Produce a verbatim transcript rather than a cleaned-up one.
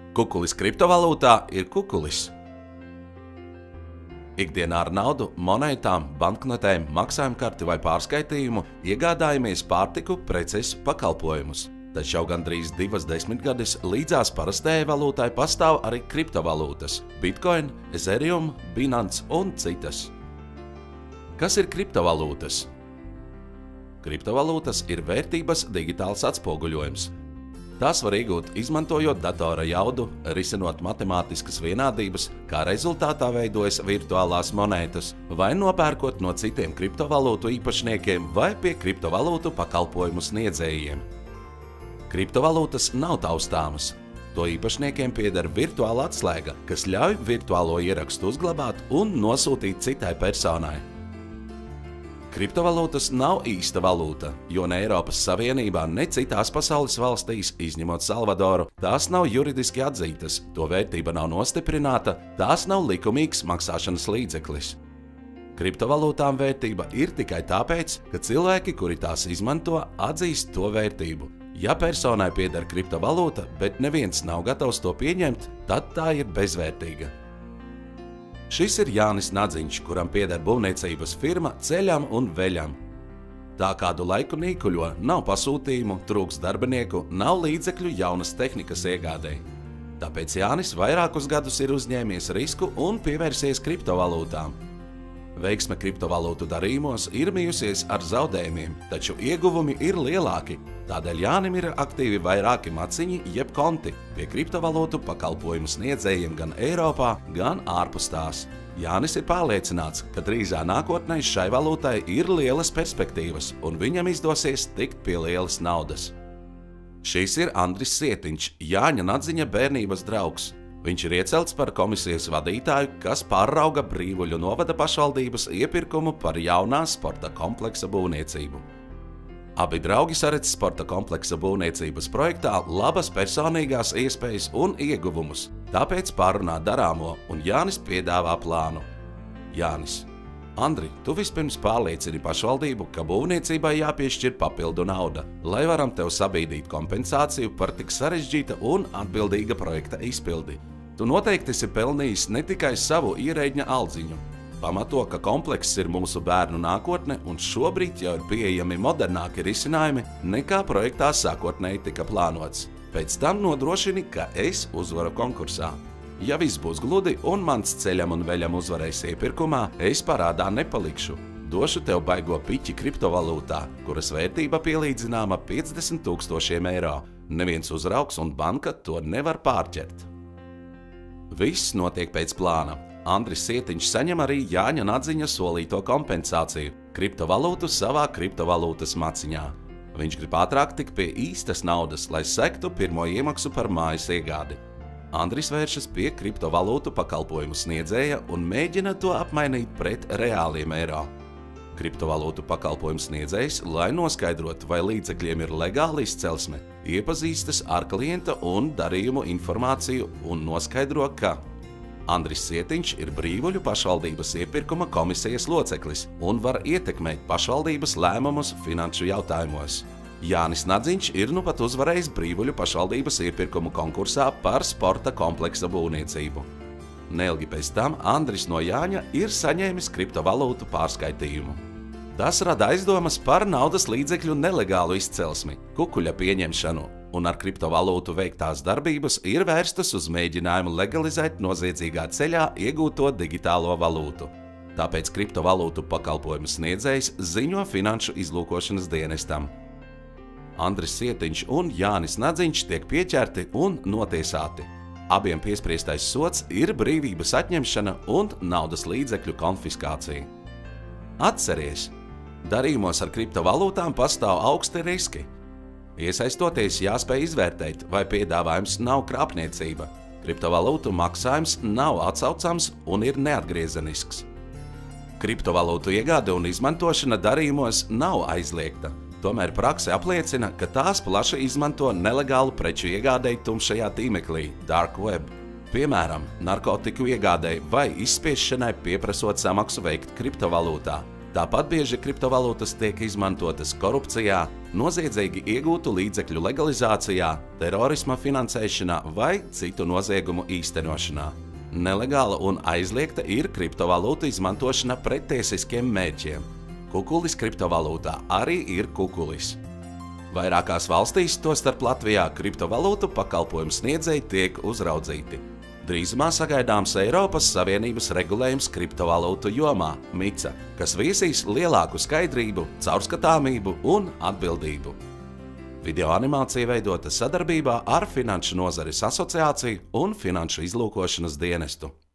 Kukulis kriptovalūtā ir kukulis. Ikdienā ar naudu, monētām, banknotēm, maksājumkarti vai pārskaitījumu iegādājamies pārtiku, preces, pakalpojumus. Taču jau gandrīz divas desmitgades līdzās parastajai valūtai pastāv arī kriptovalūtas – Bitcoin, Ethereum, Binance un citas. Kas ir kriptovalūtas? Kriptovalūtas ir vērtības digitāls atspoguļojums. Tās var iegūt, izmantojot datora jaudu, risinot matemātiskas vienādības, kā rezultātā veidojas virtuālās monētas, vai nopērkot no citiem kriptovalūtu īpašniekiem vai pie kriptovalūtu pakalpojumu sniedzējiem. Kriptovalūtas nav taustāmas. To īpašniekiem pieder virtuāla atslēga, kas ļauj virtuālo ierakstu uzglabāt un nosūtīt citai personai. Kriptovalūtas nav īsta valūta, jo ne Eiropas Savienībā, ne citās pasaules valstīs, izņemot Salvadoru, tās nav juridiski atzītas, to vērtība nav nostiprināta, tās nav likumīgs maksāšanas līdzeklis. Kriptovalūtām vērtība ir tikai tāpēc, ka cilvēki, kuri tās izmanto, atzīst to vērtību. Ja personai pieder kriptovalūta, bet neviens nav gatavs to pieņemt, tad tā ir bezvērtīga. Šis ir Jānis Nadziņš, kuram pieder būvniecības firma Ceļam un Veļam. Tā kādu laiku nīkuļo, nav pasūtījumu, trūks darbinieku, nav līdzekļu jaunas tehnikas iegādēji. Tāpēc Jānis vairākus gadus ir uzņēmies risku un pievērsies kriptovalūtām. Veiksme kriptovalūtu darījumos ir bijusies ar zaudējumiem, taču ieguvumi ir lielāki. Tādēļ Jānim ir aktīvi vairāki maciņi jeb konti pie kriptovalūtu pakalpojumu sniedzējiem gan Eiropā, gan ārpus tās. Jānis ir pārliecināts, ka drīzā nākotnē šai valūtai ir lielas perspektīvas un viņam izdosies tikt pie lielas naudas. Šis ir Andris Sietiņš, Jāņa Nadziņa bērnības draugs. Viņš ir iecelts par komisijas vadītāju, kas pārauga Brīvuļu novada pašvaldības iepirkumu par jaunā sporta kompleksa būvniecību. Abi draugi saredz sporta kompleksa būvniecības projektā labas personīgās iespējas un ieguvumus, tāpēc pārunā darāmo, un Jānis piedāvā plānu. Jānis: Andri, tu vispirms pārliecini pašvaldību, ka būvniecībai jāpiešķir papildu nauda, lai varam tev sabīdīt kompensāciju par tik sarežģīta un atbildīga projekta izpildi. Tu noteikti esi pelnījis ne tikai savu ierēģņa aldziņu. Pamato, ka komplekss ir mūsu bērnu nākotne un šobrīd jau ir pieejami modernāki risinājumi nekā projektā sākotnēji tika plānots. Pēc tam nodrošini, ka es uzvaru konkursā. Ja viss būs gludi un mans Ceļam un Veļam uzvarēs iepirkumā, es parādā nepalikšu. Došu tev baigo piķi kriptovalūtā, kuras vērtība pielīdzināma piecdesmit tūkstošiem eiro. Neviens uzraugs un banka to nevar pārķert. Viss notiek pēc plāna. Andris Sietiņš saņem arī Jāņa Nadziņa solīto kompensāciju – kriptovalūtu savā kriptovalūtas maciņā. Viņš grib ātrāk tikt pie īstas naudas, lai sektu pirmo iemaksu par mājas iegādi. Andris vēršas pie kriptovalūtu pakalpojumu sniedzēja un mēģina to apmainīt pret reāliem eiro. Kriptovalūtu pakalpojumu sniedzējs, lai noskaidrotu, vai līdzekļiem ir legāla izcelsme, iepazīstas ar klienta un darījumu informāciju un noskaidro, ka Andris Sietiņš ir Brīvuļu pašvaldības iepirkuma komisijas loceklis un var ietekmēt pašvaldības lēmumus finanšu jautājumos. Jānis Nadziņš ir nu pat uzvarējis Brīvuļu pašvaldības iepirkumu konkursā par sporta kompleksa būvniecību. Neilgi pēc tam Andris no Jāņa ir saņēmis kriptovalūtu pārskaitījumu. Tas rada aizdomas par naudas līdzekļu nelegālu izcelsmi, kukuļa pieņemšanu, un ar kriptovalūtu veiktās darbības ir vērstas uz mēģinājumu legalizēt noziedzīgā ceļā iegūto digitālo valūtu. Tāpēc kriptovalūtu pakalpojumu sniedzējs ziņo Finanšu izlūkošanas dienestam. Andris Sietiņš un Jānis Nadziņš tiek pieķerti un notiesāti. Abiem piespriestais sods ir brīvības atņemšana un naudas līdzekļu konfiskācija. Atceries! Darījumos ar kriptovalūtām pastāv augsti riski. Iesaistoties jāspēj izvērtēt, vai piedāvājums nav krāpniecība. Kriptovalūtu maksājums nav atsaucams un ir neatgriezenisks. Kriptovalūtu iegāde un izmantošana darījumos nav aizliegta. Tomēr prakse apliecina, ka tās plaši izmanto nelegālu preču iegādēji tumšajā tīmeklī, dark web. Piemēram, narkotiku iegādēji vai izspiešanai pieprasot samaksu veikt kriptovalūtā. Tāpat bieži kriptovalūtas tiek izmantotas korupcijā, noziedzīgi iegūtu līdzekļu legalizācijā, terorisma finansēšanā vai citu noziegumu īstenošanā. Nelegāla un aizliegta ir kriptovalūtu izmantošana prettiesiskiem mērķiem. Kukulis kriptovalūtā arī ir kukulis. Vairākās valstīs, tostarp Latvijā, kriptovalūtu pakalpojumu sniedzēji tiek uzraudzīti. Drīzumā sagaidāms Eiropas Savienības regulējums kriptovalūtu jomā MiCA, kas viesīs lielāku skaidrību, caurskatāmību un atbildību. Video animācija veidota sadarbībā ar Finanšu nozares asociāciju un Finanšu izlūkošanas dienestu.